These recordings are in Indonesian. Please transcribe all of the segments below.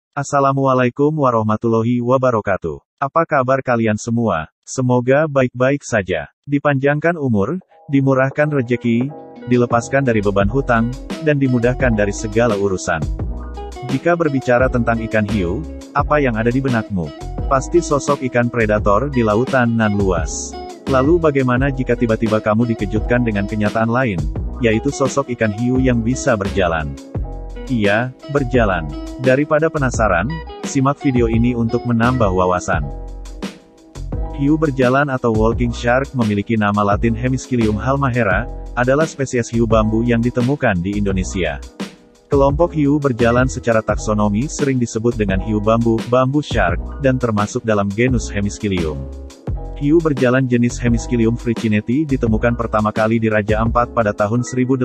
Assalamualaikum warahmatullahi wabarakatuh. Apa kabar kalian semua? Semoga baik-baik saja. Dipanjangkan umur, dimurahkan rejeki, dilepaskan dari beban hutang, dan dimudahkan dari segala urusan. Jika berbicara tentang ikan hiu, apa yang ada di benakmu? Pasti sosok ikan predator di lautan nan luas. Lalu bagaimana jika tiba-tiba kamu dikejutkan dengan kenyataan lain, yaitu sosok ikan hiu yang bisa berjalan? Iya, berjalan. Daripada penasaran, simak video ini untuk menambah wawasan. Hiu berjalan atau walking shark memiliki nama latin Hemiskilium halmahera, adalah spesies hiu bambu yang ditemukan di Indonesia. Kelompok hiu berjalan secara taksonomi sering disebut dengan hiu bambu, bamboo shark, dan termasuk dalam genus Hemiskilium. Hiu berjalan jenis Hemiskilium fricineti ditemukan pertama kali di Raja Ampat pada tahun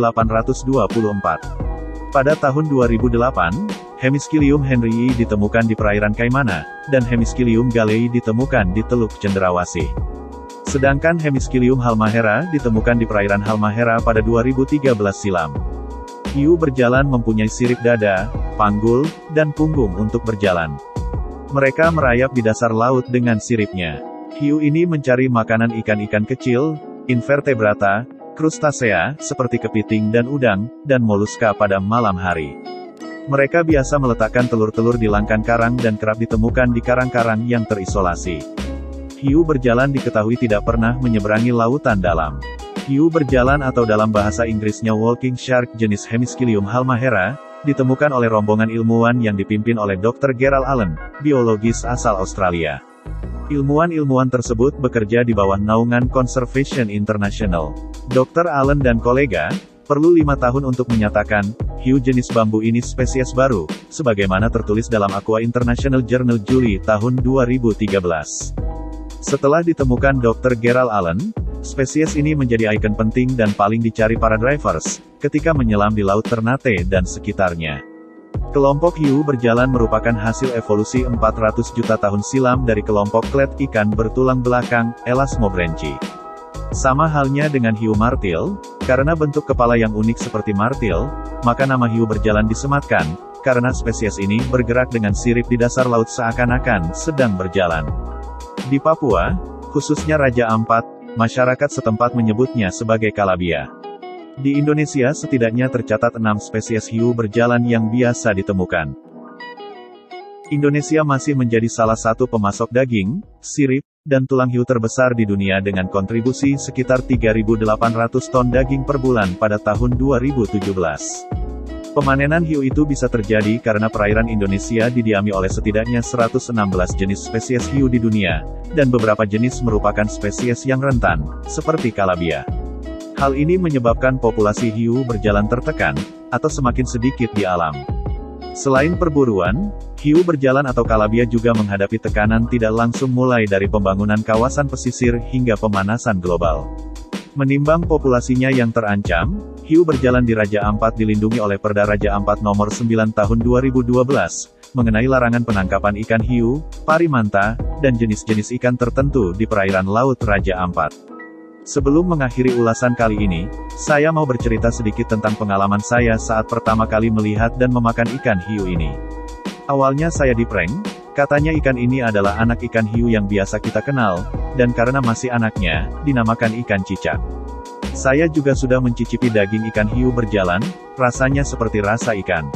1824. Pada tahun 2008, Hemiskilium henryi ditemukan di perairan Kaimana, dan Hemiskilium galei ditemukan di Teluk Cendrawasih. Sedangkan Hemiskilium halmahera ditemukan di perairan Halmahera pada 2013 silam. Hiu berjalan mempunyai sirip dada, panggul, dan punggung untuk berjalan. Mereka merayap di dasar laut dengan siripnya. Hiu ini mencari makanan ikan-ikan kecil, invertebrata, krustasea, seperti kepiting dan udang, dan moluska pada malam hari. Mereka biasa meletakkan telur-telur di langkan karang dan kerap ditemukan di karang-karang yang terisolasi. Hiu berjalan diketahui tidak pernah menyeberangi lautan dalam. Hiu berjalan atau dalam bahasa Inggrisnya walking shark jenis Hemiskilium halmahera, ditemukan oleh rombongan ilmuwan yang dipimpin oleh Dr. Gerald Allen, biologis asal Australia. Ilmuwan-ilmuwan tersebut bekerja di bawah naungan Conservation International. Dr. Allen dan kolega, perlu 5 tahun untuk menyatakan, hiu jenis bambu ini spesies baru, sebagaimana tertulis dalam Aqua International Journal Juli tahun 2013. Setelah ditemukan Dr. Gerald Allen, spesies ini menjadi ikon penting dan paling dicari para divers, ketika menyelam di Laut Ternate dan sekitarnya. Kelompok hiu berjalan merupakan hasil evolusi 400 juta tahun silam dari kelompok klet ikan bertulang belakang, Elasmobranchi. Sama halnya dengan hiu martil, karena bentuk kepala yang unik seperti martil, maka nama hiu berjalan disematkan, karena spesies ini bergerak dengan sirip di dasar laut seakan-akan sedang berjalan. Di Papua, khususnya Raja Ampat, masyarakat setempat menyebutnya sebagai kalabia. Di Indonesia setidaknya tercatat 6 spesies hiu berjalan yang biasa ditemukan. Indonesia masih menjadi salah satu pemasok daging, sirip, dan tulang hiu terbesar di dunia dengan kontribusi sekitar 3.800 ton daging per bulan pada tahun 2017. Pemanenan hiu itu bisa terjadi karena perairan Indonesia didiami oleh setidaknya 116 jenis spesies hiu di dunia, dan beberapa jenis merupakan spesies yang rentan, seperti kalabia. Hal ini menyebabkan populasi hiu berjalan tertekan, atau semakin sedikit di alam. Selain perburuan, hiu berjalan atau kalabia juga menghadapi tekanan tidak langsung mulai dari pembangunan kawasan pesisir hingga pemanasan global. Menimbang populasinya yang terancam, hiu berjalan di Raja Ampat dilindungi oleh Perda Raja Ampat Nomor 9 Tahun 2012, mengenai larangan penangkapan ikan hiu, parimanta, dan jenis-jenis ikan tertentu di perairan Laut Raja Ampat. Sebelum mengakhiri ulasan kali ini, saya mau bercerita sedikit tentang pengalaman saya saat pertama kali melihat dan memakan ikan hiu ini. Awalnya saya diprank, katanya ikan ini adalah anak ikan hiu yang biasa kita kenal, dan karena masih anaknya, dinamakan ikan cicak. Saya juga sudah mencicipi daging ikan hiu berjalan, rasanya seperti rasa ikan.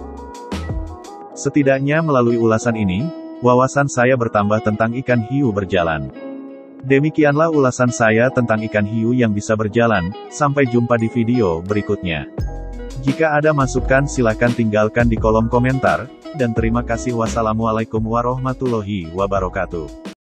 Setidaknya melalui ulasan ini, wawasan saya bertambah tentang ikan hiu berjalan. Demikianlah ulasan saya tentang ikan hiu yang bisa berjalan, sampai jumpa di video berikutnya. Jika ada masukan silakan tinggalkan di kolom komentar, dan terima kasih. Wassalamualaikum warahmatullahi wabarakatuh.